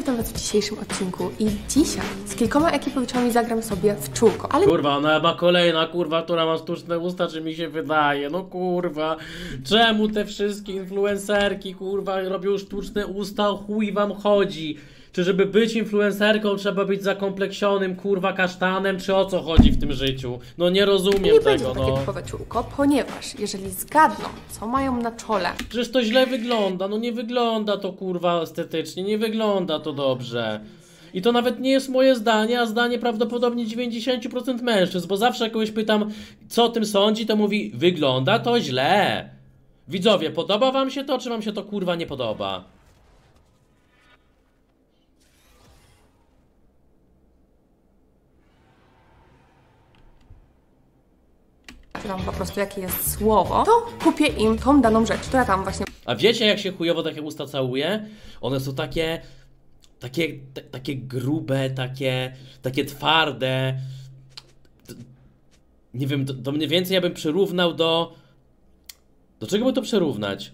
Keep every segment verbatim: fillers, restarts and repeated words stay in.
witam was w dzisiejszym odcinku i dzisiaj z kilkoma ekipowiczami zagram sobie w czółko, ale... Kurwa, ona chyba kolejna, kurwa, która ma sztuczne usta, czy mi się wydaje, no kurwa. Czemu te wszystkie influencerki, kurwa, robią sztuczne usta, o chuj wam chodzi? Czy żeby być influencerką trzeba być zakompleksionym, kurwa, kasztanem, czy o co chodzi w tym życiu? No nie rozumiem nie tego, będzie to no. takie typowe czółko, ponieważ jeżeli zgadną, co mają na czole... Przecież to źle wygląda, no nie wygląda to, kurwa, estetycznie, nie wygląda to dobrze. I to nawet nie jest moje zdanie, a zdanie prawdopodobnie dziewięćdziesiąt procent mężczyzn, bo zawsze jak kogoś pytam, co o tym sądzi, to mówi, wygląda to źle. Widzowie, podoba wam się to, czy wam się to, kurwa, nie podoba? Wam po prostu jakie jest słowo, to kupię im tą daną rzecz, która tam właśnie... A wiecie, jak się chujowo takie usta całuje? One są takie... Takie, t- takie grube, takie, takie twarde. T- nie wiem, to, to mniej więcej ja bym przyrównał do... Do czego by to przyrównać?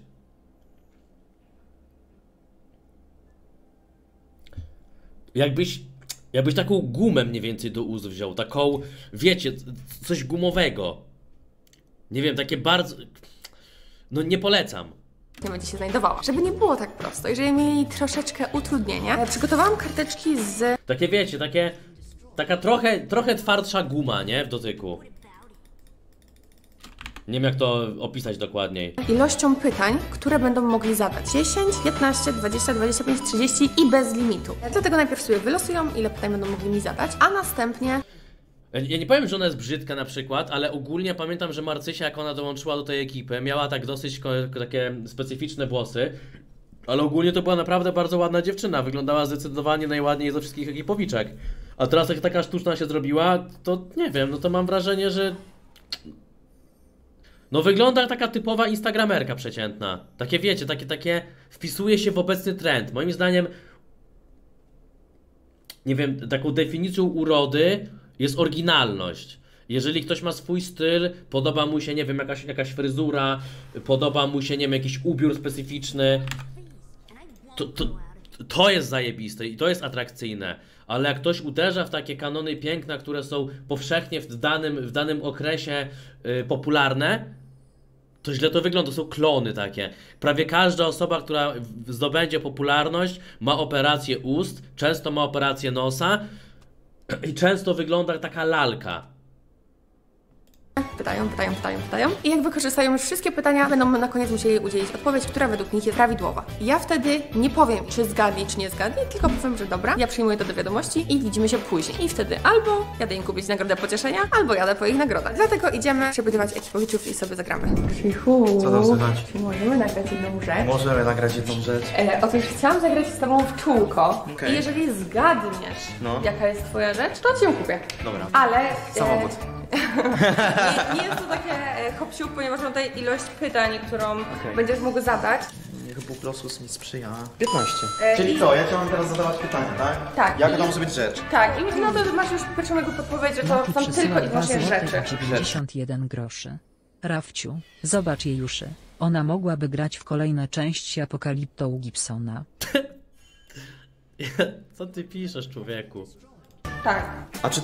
Jakbyś... Jakbyś taką gumę mniej więcej do ust wziął, taką, wiecie, coś gumowego. Nie wiem, takie bardzo... No nie polecam. nie będzie się znajdowała. Żeby nie było tak prosto, jeżeli mieli troszeczkę utrudnienia, przygotowałam karteczki z... Takie wiecie, takie... Taka trochę, trochę twardsza guma, nie? W dotyku. Nie wiem jak to opisać dokładniej. ilością pytań, które będą mogli zadać. dziesięć, piętnaście, dwadzieścia, dwadzieścia pięć, trzydzieści i bez limitu. Dlatego najpierw sobie wylosują, ile pytań będą mogli mi zadać, a następnie... Ja nie powiem, że ona jest brzydka na przykład, ale ogólnie pamiętam, że Marcysia, jak ona dołączyła do tej ekipy, miała tak dosyć takie specyficzne włosy, ale ogólnie to była naprawdę bardzo ładna dziewczyna, wyglądała zdecydowanie najładniej ze wszystkich ekipowiczek. A teraz jak taka sztuczna się zrobiła, to nie wiem, no to mam wrażenie, że... No wygląda jak taka typowa instagramerka przeciętna. Takie wiecie, takie, takie wpisuje się w obecny trend. Moim zdaniem, nie wiem, taką definicją urody jest oryginalność. Jeżeli ktoś ma swój styl, podoba mu się, nie wiem, jakaś, jakaś fryzura, podoba mu się, nie wiem, jakiś ubiór specyficzny, to, to, to jest zajebiste i to jest atrakcyjne. Ale jak ktoś uderza w takie kanony piękna, które są powszechnie w danym, w danym okresie yy, popularne, to źle to wygląda, to są klony takie. Prawie każda osoba, która zdobędzie popularność, ma operację ust, często ma operację nosa i często wygląda jak taka lalka. Pytają, pytają, pytają, pytają. I jak wykorzystają już wszystkie pytania, będą na koniec musieli udzielić odpowiedź, która według nich jest prawidłowa. Ja wtedy nie powiem, czy zgadli, czy nie zgadli, tylko powiem, że dobra, ja przyjmuję to do wiadomości i widzimy się później. I wtedy albo jadę im kupić nagrodę pocieszenia, albo jadę po ich nagrodę. Dlatego idziemy przepytywać ekipowiczów i sobie zagramy. Krzychu, Co tam słychać? czy możemy nagrać jedną rzecz? Możemy nagrać jedną rzecz. E, otóż chciałam zagrać z tobą w czółko. Okej. I jeżeli zgadniesz, No. jaka jest twoja rzecz, to cię kupię. Dobra. Ale... Samochód. Nie, nie jest to takie e, hop-siup, ponieważ mam tutaj ilość pytań, którą Okej. będziesz mógł zadać. Niech Bóg losu mi sprzyja. piętnaście. E, Czyli i- to, ja ci mam teraz zadawać pytania, tak? Tak. Jaka I- to może być rzecz? Tak, i no to masz już pierwszą jego podpowiedź, że to Maki są tylko przesyła i dwa wyłącznie złote rzeczy. dziewięćdziesiąt jeden groszy. Rafciu, zobacz jej uszy. Ona mogłaby grać w kolejne części Apokalipto u Gibsona. Co ty piszesz, człowieku? Tak. A czy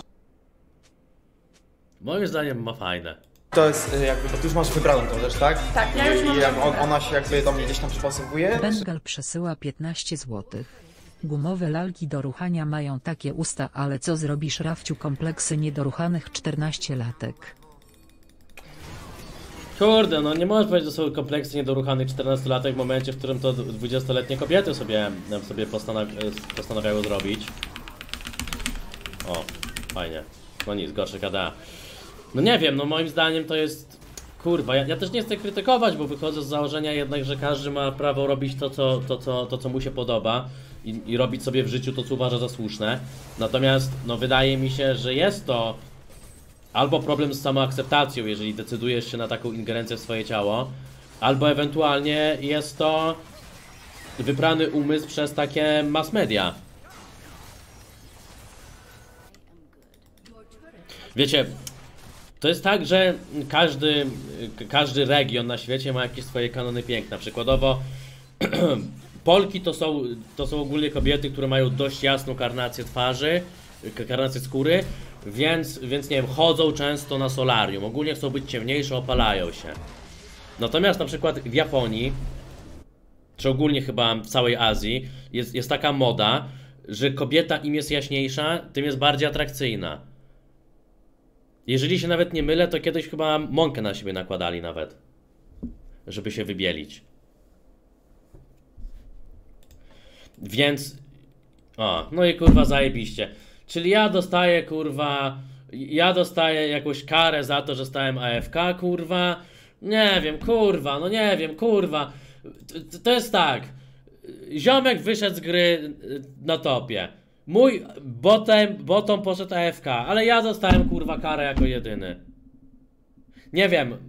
Moim zdaniem ma fajne. to jest y, jakby, bo ty już masz wybraną tą rzecz, tak? Tak, ja już I mam jak on, wybraną. ona się jakby do mnie gdzieś tam przypasowuje? Bengal przesyła piętnaście złotych. Gumowe lalki do ruchania mają takie usta, ale co zrobisz, Rafciu, kompleksy niedoruchanych czternastolatek. Kurde, no nie możesz powiedzieć, że są kompleksy niedoruchanych czternastolatek w momencie, w którym to dwudziestoletnie kobiety sobie, sobie postanaw postanawiały zrobić. O, fajnie. No nic, gorsze gada. No nie wiem, no moim zdaniem to jest... Kurwa, ja, ja też nie chcę krytykować, bo wychodzę z założenia jednak, że każdy ma prawo robić to, co, to, co, to, co mu się podoba i, i robić sobie w życiu to, co uważa za słuszne. Natomiast, no wydaje mi się, że jest to albo problem z samoakceptacją, jeżeli decydujesz się na taką ingerencję w swoje ciało, albo ewentualnie jest to wybrany umysł przez takie mass media. Wiecie, to jest tak, że każdy, każdy region na świecie ma jakieś swoje kanony piękna. Przykładowo Polki to są, to są ogólnie kobiety, które mają dość jasną karnację twarzy, karnację skóry, więc, więc nie wiem, chodzą często na solarium. Ogólnie chcą być ciemniejsze, opalają się. Natomiast na przykład w Japonii, czy ogólnie chyba w całej Azji, jest, jest taka moda, że kobieta im jest jaśniejsza, tym jest bardziej atrakcyjna. Jeżeli się nawet nie mylę, to kiedyś chyba mąkę na siebie nakładali nawet, żeby się wybielić. Więc... O, no i kurwa zajebiście. Czyli ja dostaję kurwa... Ja dostaję jakąś karę za to, że stałem A F K, kurwa. Nie wiem, kurwa, no nie wiem, kurwa. To, to jest tak. Ziomek wyszedł z gry na topie. Mój botem, bottom poszedł A F K, ale ja dostałem kurwa karę jako jedyny. Nie wiem.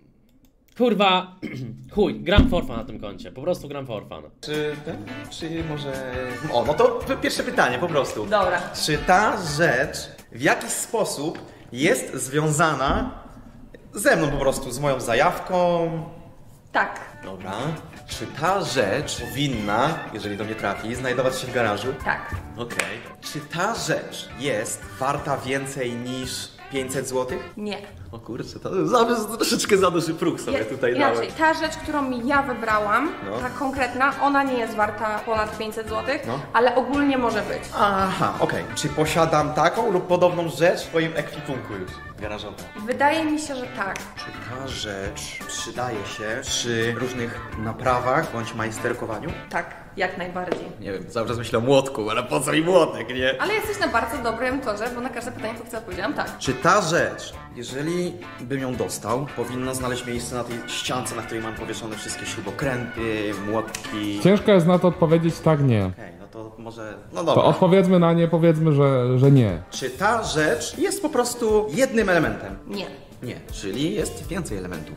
Kurwa, chuj, gram for fun na tym koncie, po prostu gram for fun. Czy, czy może... O, no to pierwsze pytanie po prostu. Dobra. Czy ta rzecz w jakiś sposób jest związana ze mną po prostu, z moją zajawką? Tak. Dobra. Czy ta rzecz powinna, jeżeli do mnie trafi, znajdować się w garażu? Tak. Okej. Czy ta rzecz jest warta więcej niż pięćset złotych? Nie. O kurczę, to za, troszeczkę za duży próg sobie Ja- tutaj Inaczej, dałem. ta rzecz, którą ja wybrałam, No. ta konkretna, ona nie jest warta ponad pięćset złotych, No. ale ogólnie może być. Aha, okej. Czy posiadam taką lub podobną rzecz w swoim ekwipunku już garażowym? Wydaje mi się, że tak. Czy ta rzecz przydaje się przy różnych naprawach bądź majsterkowaniu? Tak, jak najbardziej. Nie wiem, cały czas myślę o młotku, ale po co mi młotek, nie? Ale jesteś na bardzo dobrym torze, bo na każde pytanie, co chcę, odpowiedziałam tak. Czy ta rzecz, jeżeli bym ją dostał, powinna znaleźć miejsce na tej ściance, na której mam powieszone wszystkie śrubokręty, młotki? Ciężko jest na to odpowiedzieć tak, nie. Okej, no to może... No To dobra. odpowiedzmy na nie, powiedzmy, że, że nie. Czy ta rzecz jest po prostu jednym elementem? Nie. Nie, czyli jest więcej elementów.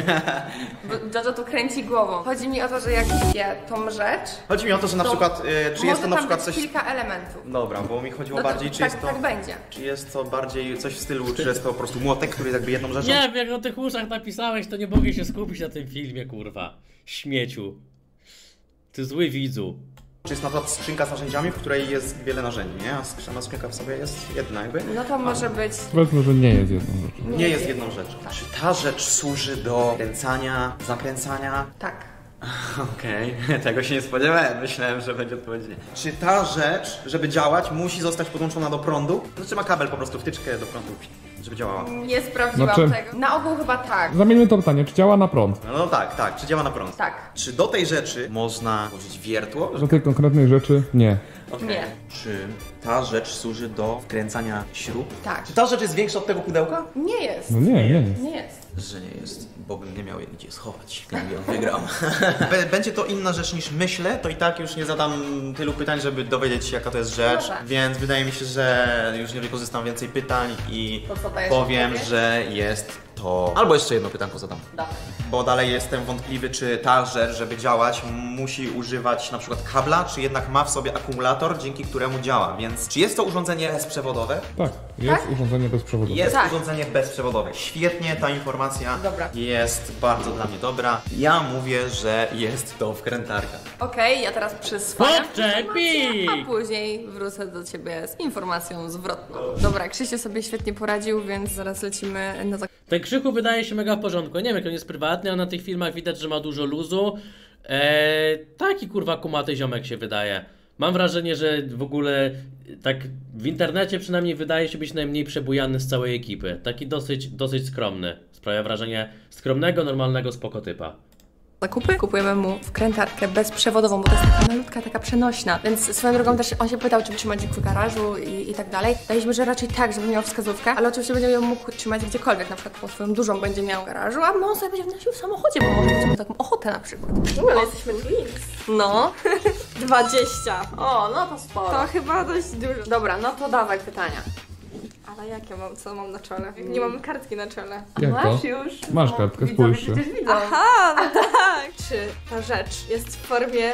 Bo Jojo tu kręci głową. Chodzi mi o to, że jak kupię tą rzecz, Chodzi mi o to, że na to przykład, y, czy może jest to na tam przykład być coś... kilka elementów. Dobra, bo mi chodziło No to bardziej, czy tak, jest to... tak będzie. Czy jest to bardziej coś w stylu, czy jest to po prostu młotek, który jest jakby jedną rzeczą? Nie wiem, jak o tych uszach napisałeś, to nie mogę się skupić na tym filmie, kurwa. Śmieciu. Ty zły widzu. Czy jest na przykład skrzynka z narzędziami, w której jest wiele narzędzi, nie? A skrzynka, skrzynka w sobie jest jedna jakby? No to może być... Powiedzmy, że nie jest jedną rzeczą. Nie jest jedną rzeczą. Czy ta rzecz służy do kręcania, zakręcania? Tak. Okej, tego się nie spodziewałem. Myślałem, że będzie odpowiedź nie. Czy ta rzecz, żeby działać, musi zostać podłączona do prądu? Znaczy ma kabel po prostu, wtyczkę do prądu, żeby działała. Nie sprawdziłam Znaczy- tego. Na ogół chyba tak. Zamieńmy to pytanie, czy działa na prąd? No, no tak, tak, czy działa na prąd? Tak. Czy do tej rzeczy można włożyć wiertło? Do tej konkretnej rzeczy nie. Okej. Nie. Czy ta rzecz służy do wkręcania śrub? Tak. Czy ta rzecz jest większa od tego pudełka? Nie jest. No nie, nie jest. Nie jest. Że nie jest, bo bym nie miał jej gdzie schować, gdybym ją wygrał. Będzie to inna rzecz niż myślę, to i tak już nie zadam tylu pytań, żeby dowiedzieć się, jaka to jest rzecz, Dobra. więc wydaje mi się, że już nie wykorzystam więcej pytań i To co dajesz powiem, odpowiedź? że jest to... Albo jeszcze jedno pytanko zadam. Dobra. Bo dalej jestem wątpliwy, czy ta rzecz, żeby działać, musi używać na przykład kabla, czy jednak ma w sobie akumulator, dzięki któremu działa. Więc czy jest to urządzenie bezprzewodowe? Tak, jest Tak? urządzenie bezprzewodowe. Jest Tak. urządzenie bezprzewodowe. Świetnie, ta informacja Dobra. jest bardzo dla mnie dobra. Ja mówię, że jest to wkrętarka. Okej, ja teraz przyswajam Podczepik! informację, a później wrócę do ciebie z informacją zwrotną. Dobra, Krzysiu sobie świetnie poradził, więc zaraz lecimy na zak- Ten Krzychu wydaje się mega w porządku. Nie wiem, jak on jest prywatny, a na tych filmach widać, że ma dużo luzu. Eee, taki kurwa kumaty ziomek się wydaje. Mam wrażenie, że w ogóle tak w internecie przynajmniej wydaje się być najmniej przebujany z całej ekipy. Taki dosyć, dosyć skromny. Sprawia wrażenie skromnego, normalnego spokotypa. zakupy. Kupujemy mu wkrętarkę bezprzewodową, bo to jest taka malutka, taka przenośna. Więc swoją drogą też on się pytał, czy trzymać w garażu i, i tak dalej. Daliśmy, że raczej tak, żeby miał wskazówkę, ale oczywiście będzie ją mógł trzymać gdziekolwiek, na przykład po swoją dużą będzie miał w garażu, a no on sobie będzie wnosił w samochodzie, bo może będzie miał taką ochotę na przykład. No, ale jesteśmy twins. No, dwadzieścia. o, no to sporo. To chyba dość dużo. Dobra, no to dawaj pytania. Ale jak ja mam, co mam na czole? Nie mam kartki na czole. Jak to? Masz już. Masz kartkę, spójrz się. Przecież widzą. Aha, no tak. Czy ta rzecz jest w formie...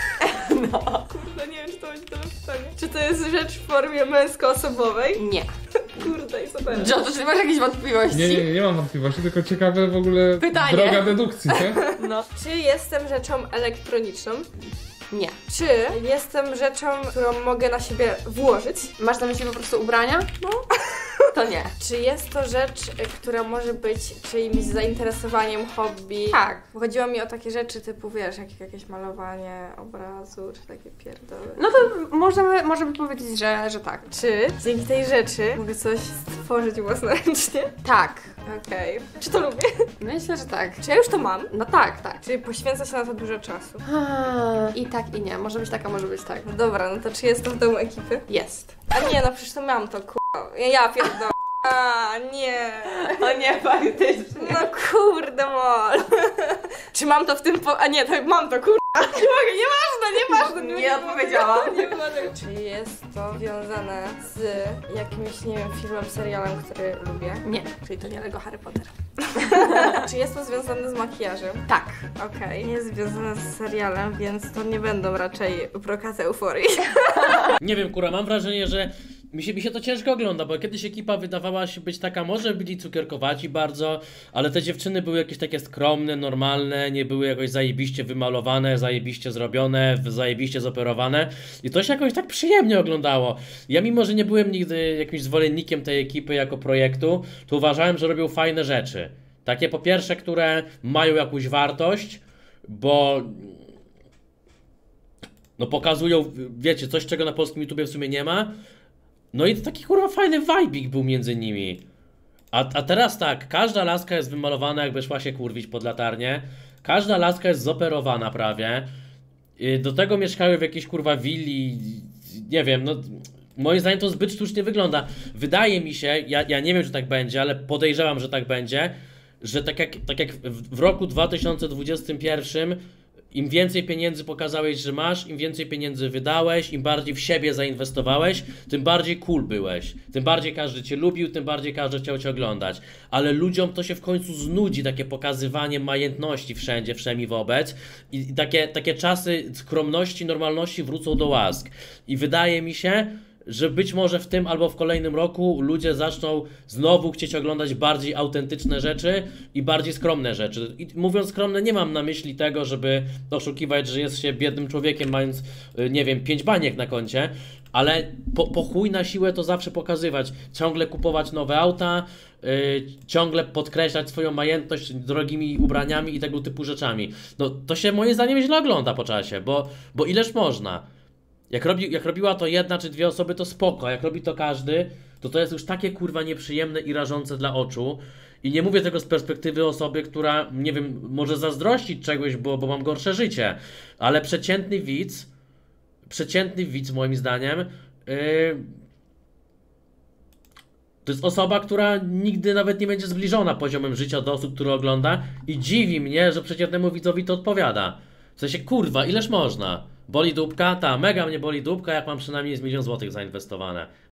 No. Kurde, nie wiem, czy to będzie to pytanie. Czy to jest rzecz w formie męskoosobowej? Nie. Kurde, i super. John, czy masz jakieś wątpliwości? Nie, nie, nie mam wątpliwości, tylko ciekawe w ogóle Pytanie. droga dedukcji, nie? No. Czy jestem rzeczą elektroniczną? Nie. Czy jestem rzeczą, którą mogę na siebie włożyć? Masz na myśli po prostu ubrania? No. To nie. Czy jest to rzecz, która może być czyimś zainteresowaniem, hobby? Tak. Bo chodziło mi o takie rzeczy typu, wiesz, jak, jakieś malowanie obrazu, czy takie pierdoły. No to możemy, możemy powiedzieć, że, że tak. Czy dzięki tej rzeczy mogę coś stworzyć własnoręcznie? Tak. Okej. Okay. Czy to lubię? Myślę, że tak. Czy ja już to mam? No tak, tak. Czy poświęca się na to dużo czasu? Hmm, I tak, i nie. Może być taka, może być tak. No dobra, no to czy jest to w domu ekipy? Jest. A nie, no przecież to mam to, k***a. Ja, ja pierdolę. A, nie. O nie, faktycznie. No kurde mol. Czy mam to w tym po... A nie, to mam to, kurde. Nie mogę, nieważne, nieważne. Nie odpowiedziałam. Nie mogę. Czy jest to związane z jakimś, nie wiem, filmem, serialem, który lubię? Nie. Czyli to nie Lego Harry Potter. Czy jest to związane z makijażem? Tak. Okej. Okay. Nie jest związane z serialem, więc to nie będą raczej brokaty euforii. Nie wiem, kurwa, mam wrażenie, że mi się, mi się to ciężko ogląda, bo kiedyś ekipa wydawała się być taka, może byli cukierkowaci bardzo, ale te dziewczyny były jakieś takie skromne, normalne, nie były jakoś zajebiście wymalowane, zajebiście zrobione, zajebiście zoperowane i to się jakoś tak przyjemnie oglądało. Ja mimo, że nie byłem nigdy jakimś zwolennikiem tej ekipy jako projektu, to uważałem, że robią fajne rzeczy. Takie po pierwsze, które mają jakąś wartość, bo no pokazują, wiecie, coś czego na polskim YouTubie w sumie nie ma. No i taki kurwa fajny vibe'ik był między nimi. A, a teraz tak, każda laska jest wymalowana jakby szła się kurwić pod latarnię. Każda laska jest zoperowana prawie. Do tego mieszkają w jakiejś kurwa willi. Nie wiem, no moim zdaniem to zbyt sztucznie wygląda. Wydaje mi się, ja, ja nie wiem czy tak będzie, ale podejrzewam, że tak będzie, że tak jak, tak jak w, w roku dwa tysiące dwudziestym pierwszym im więcej pieniędzy pokazałeś, że masz, im więcej pieniędzy wydałeś, im bardziej w siebie zainwestowałeś, tym bardziej cool byłeś. Tym bardziej każdy cię lubił, tym bardziej każdy chciał cię oglądać. Ale ludziom to się w końcu znudzi, takie pokazywanie majętności wszędzie, wszemi wobec. I, i takie, takie czasy skromności, normalności wrócą do łask. I wydaje mi się, że być może w tym albo w kolejnym roku ludzie zaczną znowu chcieć oglądać bardziej autentyczne rzeczy i bardziej skromne rzeczy. I mówiąc skromne, nie mam na myśli tego, żeby oszukiwać, że jest się biednym człowiekiem, mając, nie wiem, pięć baniek na koncie, ale po, po chuj na siłę to zawsze pokazywać. Ciągle kupować nowe auta, yy, ciągle podkreślać swoją majętność drogimi ubraniami i tego typu rzeczami. No to się moim zdaniem źle ogląda po czasie, bo, bo ileż można. Jak, robi, jak robiła to jedna czy dwie osoby, to spoko, a jak robi to każdy, to to jest już takie kurwa nieprzyjemne i rażące dla oczu. I nie mówię tego z perspektywy osoby, która, nie wiem, może zazdrościć czegoś, bo, bo mam gorsze życie, ale przeciętny widz, przeciętny widz moim zdaniem, yy, to jest osoba, która nigdy nawet nie będzie zbliżona poziomem życia do osób, które ogląda i dziwi mnie, że przeciętnemu widzowi to odpowiada. W sensie, kurwa, ileż można? Boli dupka? Ta, mega mnie boli dupka, jak mam przynajmniej z milion złotych zainwestowane.